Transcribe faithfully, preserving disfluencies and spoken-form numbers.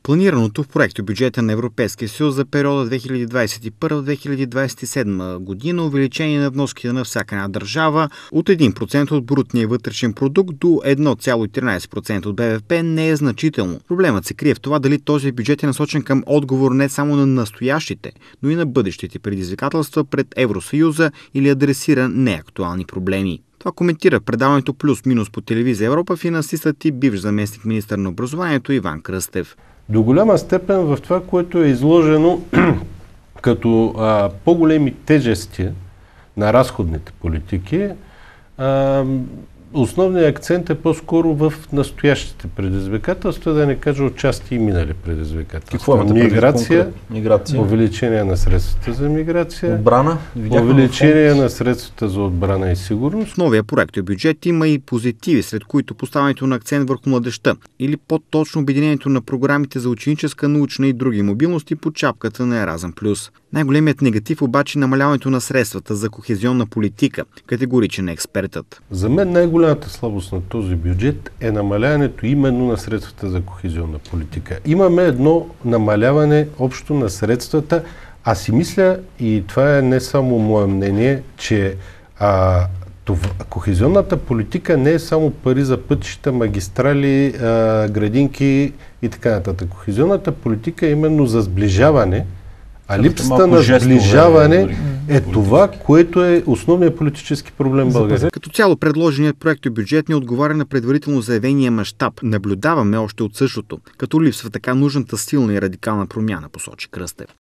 Планираното в проекта бюджета на Европейския съюз за периода две хиляди двадесет и първа - две хиляди двадесет и седма година увеличение на вноските на всяка една държава от един процент от брутния вътрешен продукт до едно цяло и тринадесет процента от БВП не е значително. Проблемът се крие в това дали този бюджет е насочен към отговор не само на настоящите, но и на бъдещите предизвикателства пред Евросъюза или адресира неактуални проблеми. Това коментира предаването Плюс-минус по телевизия Европа финансистът и бивш заместник министър на образованието Иван Кръстев. До голяма степен в това, което е изложено като а, по-големи тежести на разходните политики, а, основният акцент е по-скоро в настоящите предизвикателства, да не кажа отчасти и минали предизвикателства. Миграция, миграция, увеличение на средствата за миграция, отбрана, увеличение на средствата за отбрана и сигурност. В новия проектобюджет има и позитиви, сред които поставянето на акцент върху младежта или по-точно обединението на програмите за ученическа, научна и други мобилности под шапката на Еразъм плюс. Най-големият негатив обаче е намаляването на средствата за кохезионна политика, категоричен е експертът. За мен най-голямата слабост на този бюджет е намаляването именно на средствата за кохезионна политика. Имаме едно намаляване общо на средствата. Аз си мисля, и това е не само мое мнение, че а, това, кохезионната политика не е само пари за пътища, магистрали, а, градинки и така нататък. Кохезионната политика е именно за сближаване, а липсата на сближаване е това, което е основният политически проблем в България. Като цяло предложеният проектобюджет не отговаря на предварително заявения мащаб. Наблюдаваме още от същото, като липсва така нужната силна и радикална промяна, посочи Кръстев.